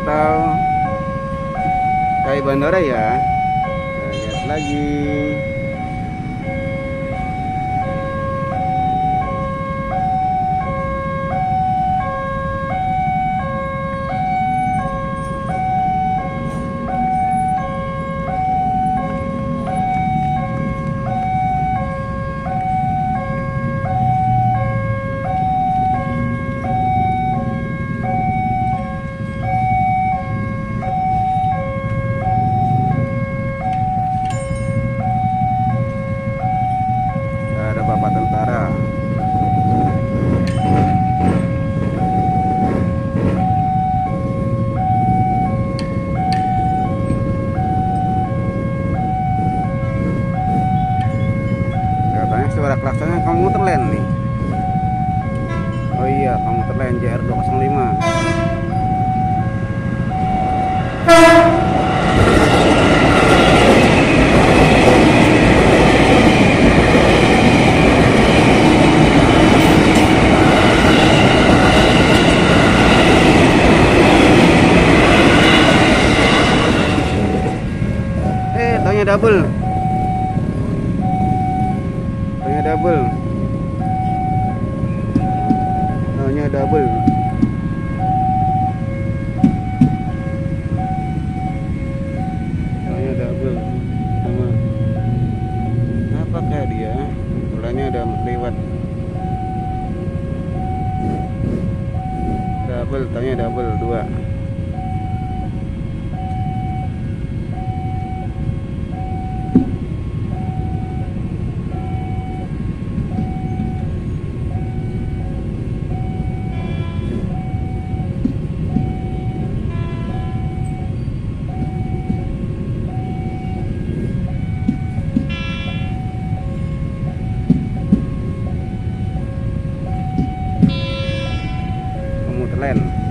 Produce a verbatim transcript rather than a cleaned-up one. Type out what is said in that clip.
atau K I Bandara ya. Kita lihat lagi. Ada Bapak Tentara. Katanya suara klaksonnya komuter lain nih. Oh iya, komuter lain J R dua nol lima. Taunya double, taunya double, taunya double. Taunya double sama apa kayak dia? Tulangnya udah lewat. Double, taunya double dua. Komuter lain.